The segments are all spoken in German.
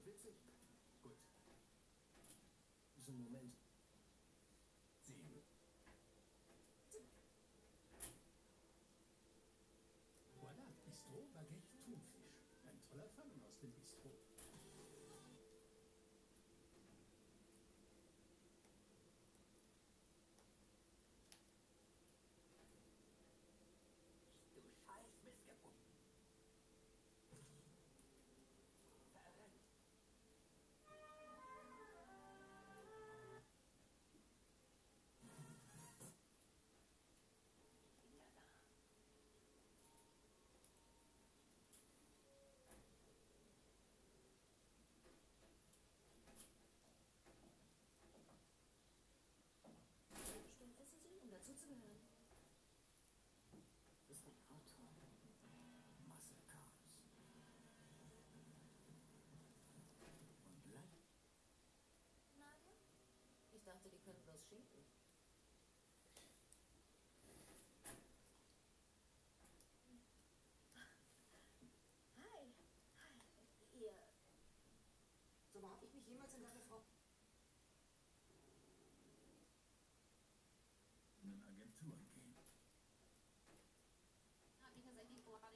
witzig? Gut. So einen Moment. 7. Voilà, Bistro, Baguette, Thunfisch. Ein toller Fang aus dem Bistro. Du scheiß Missgeburt. Verrennt. Ja, da. Bestimmt essen Sie, um dazu zu gehören. Das ist ein Auto. Muscle Cars. Und gleich. Nadia? Ich dachte, die können bloß Schinken. Hi. Hi. Ihr. So habe ich mich jemals in deine Frau... In eine Agentur gehen. Because I think a lot of...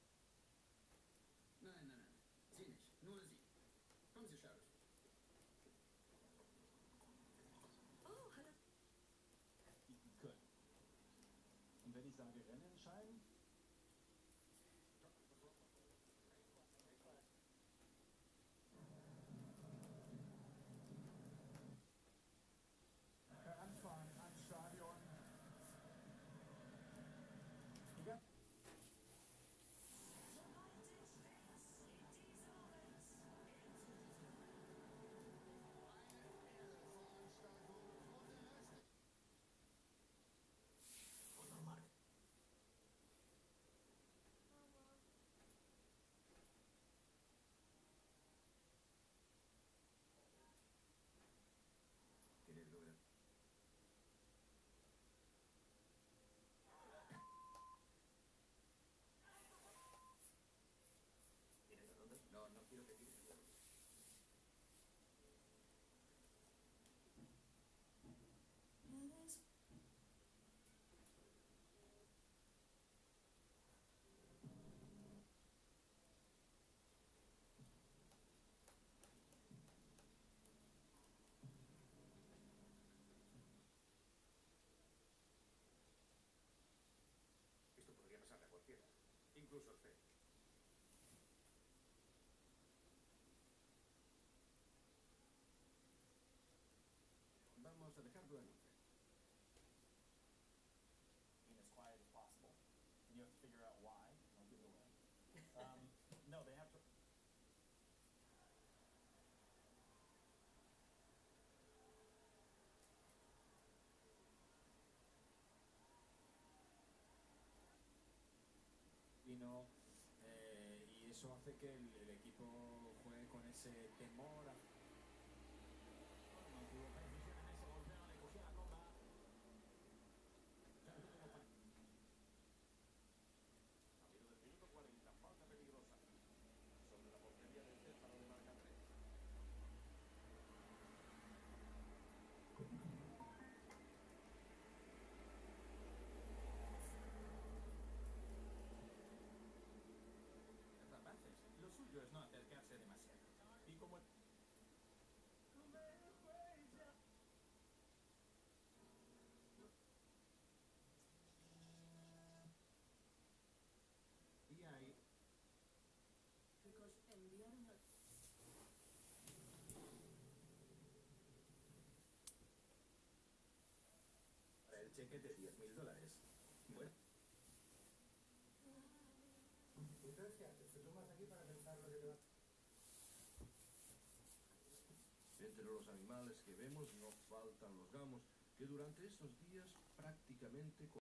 Nein, nein, nein. Sie nicht. Nur Sie. Kommen Sie, Sheriff. Oh, hallo. Köln. Und wenn ich sage Rennen entscheiden? Heranfahren ans Stadion. Ja. Normal. ¿Quieres lograr? ¿Tienes la ronda? No, no quiero que tires el Esto podría pasarle a cualquiera, incluso al feo. Vamos a dejarlo en 11. Being as quiet as possible. And you have to figure out why. Don't give it away. No, they have to. Vino y eso hace que el equipo juegue con ese temor a... Mantuvo precisión en ese golpeo, le cogió la copa. A tiro del minuto 40, falta peligrosa. Sobre la portería del Céfaro de marca 3. Rapaces, lo suyo es no acercarse demasiado. Y como... Y ahí... Chicos, enviaron a... Para el cheque de $10.000. Bueno. Entonces, ¿qué haces? Te tomas aquí para pensar lo que te va... Entre los animales que vemos no faltan los gamos, que durante estos días prácticamente